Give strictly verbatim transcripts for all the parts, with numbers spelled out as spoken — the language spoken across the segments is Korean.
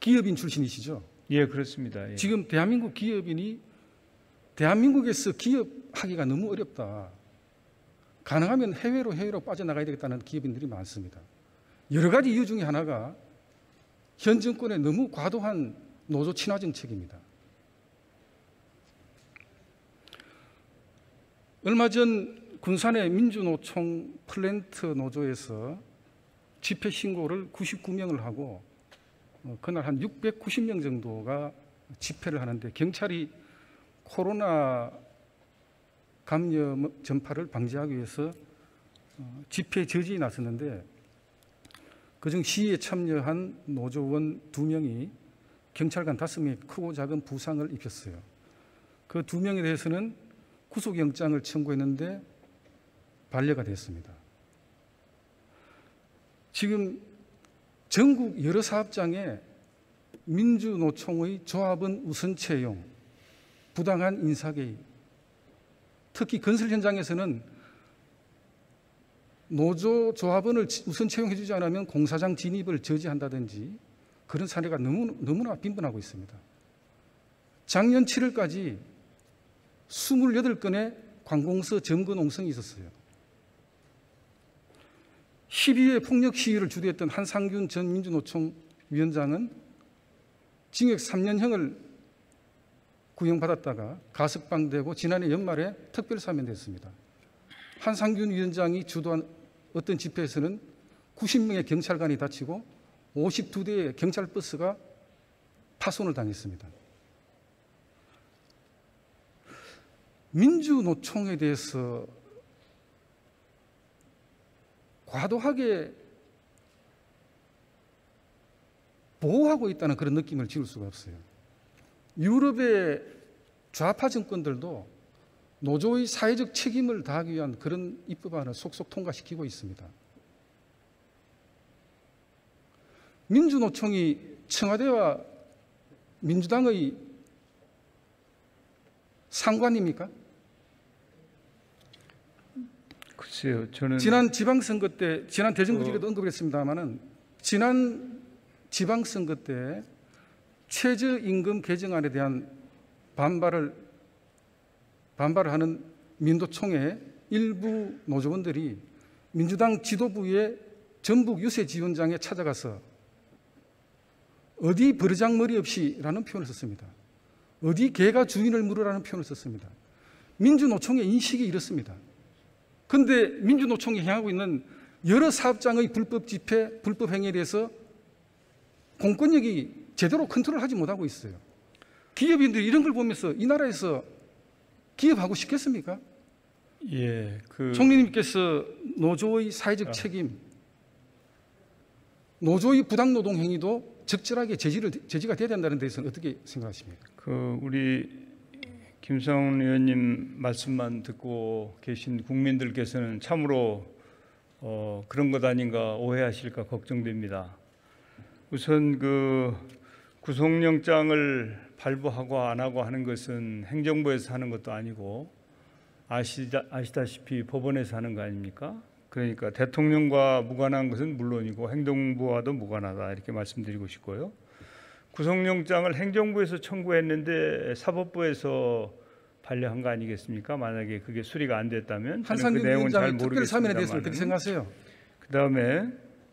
기업인 출신이시죠? 예, 그렇습니다. 예. 지금 대한민국 기업인이 대한민국에서 기업하기가 너무 어렵다. 가능하면 해외로 해외로 빠져나가야 되겠다는 기업인들이 많습니다. 여러 가지 이유 중에 하나가 현 정권의 너무 과도한 노조 친화 정책입니다. 얼마 전 군산의 민주노총 플랜트 노조에서 집회 신고를 구십구 명을 하고 그날 한 육백구십 명 정도가 집회를 하는데 경찰이 코로나 감염 전파를 방지하기 위해서 집회 저지에 나섰는데 그중 시위에 참여한 노조원 두 명이 경찰관 다섯 명이 크고 작은 부상을 입혔어요. 그 두 명에 대해서는 구속영장을 청구했는데 반려가 됐습니다. 지금 전국 여러 사업장에 민주노총의 조합원 우선 채용, 부당한 인사개입, 특히 건설 현장에서는 노조 조합원을 우선 채용해주지 않으면 공사장 진입을 저지한다든지 그런 사례가 너무, 너무나 빈번하고 있습니다. 작년 칠월까지 이십팔 건의 관공서 점거 농성이 있었어요. 십이 회 폭력 시위를 주도했던 한상균 전 민주노총 위원장은 징역 삼 년형을 구형받았다가 가석방되고 지난해 연말에 특별사면됐습니다. 한상균 위원장이 주도한 어떤 집회에서는 구십 명의 경찰관이 다치고 오십이 대의 경찰버스가 파손을 당했습니다. 민주노총에 대해서 과도하게 보호하고 있다는 그런 느낌을 지울 수가 없어요. 유럽의 좌파 정권들도 노조의 사회적 책임을 다하기 위한 그런 입법안을 속속 통과시키고 있습니다. 민주노총이 청와대와 민주당의 상관입니까? 글쎄요, 저는 지난 지방선거 때, 지난 대정부질에도 어... 언급을 했습니다만은 지난 지방선거 때 최저임금 개정안에 대한 반발을 반발을 하는 민노총의 일부 노조원들이 민주당 지도부의 전북 유세지원장에 찾아가서 어디 버르장머리 없이라는 표현을 썼습니다. 어디 개가 주인을 물으라는 표현을 썼습니다. 민주노총의 인식이 이렇습니다. 그런데 민주노총이 향하고 있는 여러 사업장의 불법 집회, 불법 행위에 대해서 공권력이 제대로 컨트롤하지 못하고 있어요. 기업인들이 이런 걸 보면서 이 나라에서 기업하고 싶겠습니까? 예, 그 총리님께서 노조의 사회적 아. 책임, 노조의 부당 노동 행위도 적절하게 제지를 제지가 돼야 된다는 데서는 어떻게 생각하십니까? 그 우리 김성훈 의원님 말씀만 듣고 계신 국민들께서는 참으로 어, 그런 것 아닌가 오해하실까 걱정됩니다. 우선 그 구속영장을 발부하고 안 하고 하는 것은 행정부에서 하는 것도 아니고 아시다, 아시다시피 법원에서 하는 거 아닙니까? 그러니까 대통령과 무관한 것은 물론이고 행정부와도 무관하다 이렇게 말씀드리고 싶고요. 구속영장을 행정부에서 청구했는데 사법부에서 반려한 거 아니겠습니까? 만약에 그게 수리가 안 됐다면 한상균 그 내용은 잘 위원장이 특별 사면에 대해서 어떻게 모르겠습니다만 생각하세요? 그다음에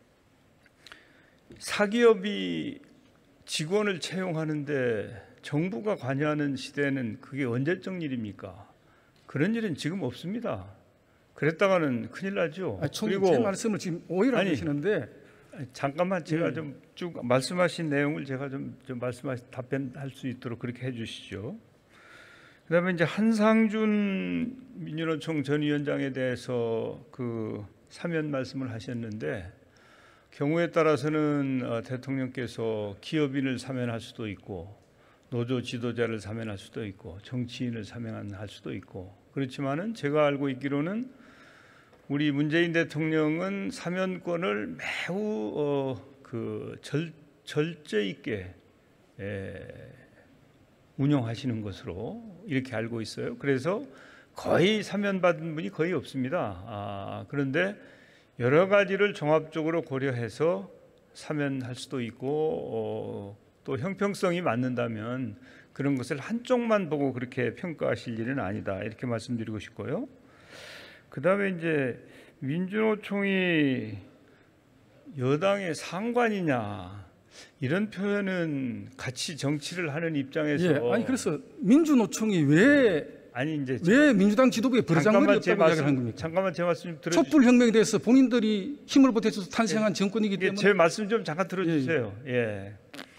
사기업이 직원을 채용하는데 정부가 관여하는 시대는 그게 언제적 일입니까? 그런 일은 지금 없습니다. 그랬다가는 큰일 나죠. 아니, 그리고 제 말씀을 지금 오해를 아니, 하시는데 잠깐만 제가 네. 좀 쭉 말씀하신 내용을 제가 좀, 좀 말씀하신 답변할 수 있도록 그렇게 해주시죠. 그다음에 이제 한상준 민주노총 전 위원장에 대해서 그 사면 말씀을 하셨는데 경우에 따라서는 대통령께서 기업인을 사면할 수도 있고 노조 지도자를 사면할 수도 있고 정치인을 사면할 수도 있고 그렇지만은 제가 알고 있기로는 우리 문재인 대통령은 사면권을 매우 어, 그 절, 절제 있게 에, 운영하시는 것으로 이렇게 알고 있어요. 그래서 거의 사면받은 분이 거의 없습니다. 아, 그런데 여러 가지를 종합적으로 고려해서 사면할 수도 있고 어, 또 형평성이 맞는다면 그런 것을 한쪽만 보고 그렇게 평가하실 일은 아니다, 이렇게 말씀드리고 싶고요. 그 다음에 이제 민주노총이 여당의 상관이냐, 이런 표현은 같이 정치를 하는 입장에서 예, 아니 그래서 민주노총이 왜 아니 이제 왜 민주당 지도부에 버르장머리 제 없다고 이야기를 한 말씀 겁니까? 잠깐만 제 말씀 좀 들어주세요. 촛불혁명에 대해서 본인들이 힘을 보태줘서 탄생한 정권이기 예, 때문에 제 말씀 좀 잠깐 들어주세요. 예,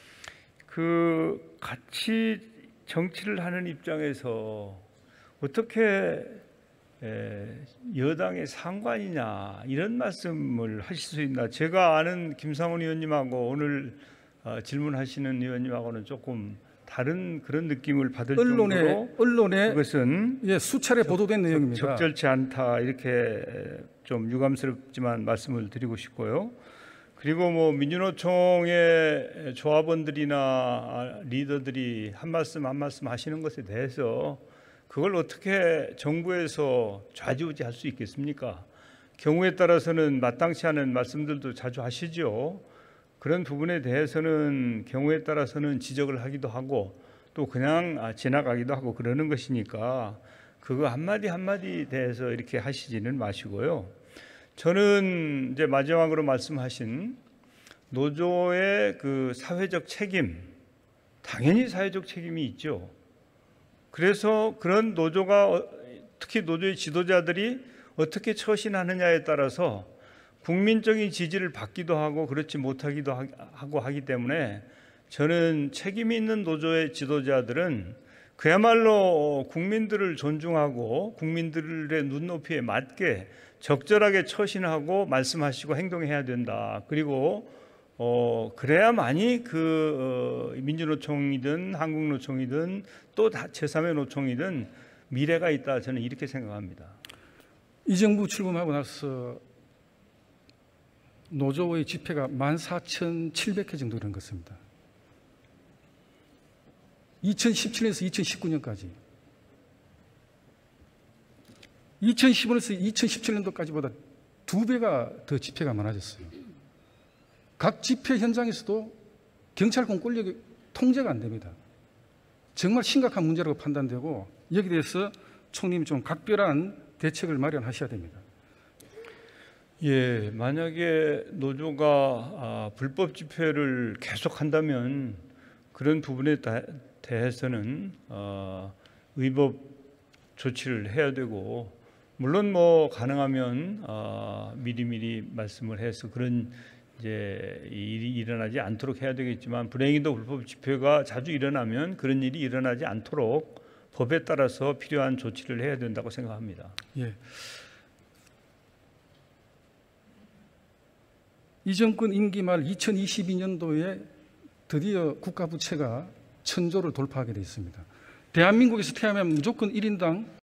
그 같이 정치를 하는 입장에서 어떻게 에, 여당의 상관이냐, 이런 말씀을 하실 수 있나? 제가 아는 김상훈 의원님하고 오늘 어, 질문하시는 의원님하고는 조금 다른 그런 느낌을 받을 언론에 정도로 언론에 그것은 예, 수차례 보도된 내용입니다. 적절치 않다, 이렇게 좀 유감스럽지만 말씀을 드리고 싶고요. 그리고 뭐 민주노총의 조합원들이나 리더들이 한 말씀 한 말씀 하시는 것에 대해서 그걸 어떻게 정부에서 좌지우지할 수 있겠습니까? 경우에 따라서는 마땅치 않은 말씀들도 자주 하시죠. 그런 부분에 대해서는 경우에 따라서는 지적을 하기도 하고 또 그냥 지나가기도 하고 그러는 것이니까 그거 한마디 한마디에 대해서 이렇게 하시지는 마시고요. 저는 이제 마지막으로 말씀하신 노조의 그 사회적 책임, 당연히 사회적 책임이 있죠. 그래서 그런 노조가, 특히 노조의 지도자들이 어떻게 처신하느냐에 따라서 국민적인 지지를 받기도 하고 그렇지 못하기도 하고 하기 때문에 저는 책임 있는 노조의 지도자들은 그야말로 국민들을 존중하고 국민들의 눈높이에 맞게 적절하게 처신하고 말씀하시고 행동해야 된다. 그리고 어 그래야만이 그 어, 민주노총이든 한국노총이든 또 제삼의 노총이든 미래가 있다, 저는 이렇게 생각합니다. 이 정부 출범하고 나서 노조의 집회가 만 사천칠백 회 정도 이런 것입니다. 이천십칠 년에서 이천십구 년까지, 이천십오 년에서 이천십칠 년도까지보다 두 배가 더 집회가 많아졌어요. 각 집회 현장에서도 경찰권 권력이 통제가 안 됩니다. 정말 심각한 문제라고 판단되고 여기에 대해서 총리님이 좀 각별한 대책을 마련하셔야 됩니다. 예, 만약에 노조가 아, 불법 집회를 계속한다면 그런 부분에 다, 대해서는 어, 의법 조치를 해야 되고, 물론 뭐 가능하면 어, 미리미리 말씀을 해서 그런 이제 일이 일어나지 않도록 해야 되겠지만, 불행히도 불법 집회가 자주 일어나면 그런 일이 일어나지 않도록 법에 따라서 필요한 조치를 해야 된다고 생각합니다. 예. 이 정권 임기 말 이천이십이 년도에 드디어 국가 부채가 천조를 돌파하게 되어 있습니다. 대한민국에서 태어나면 무조건 일 인당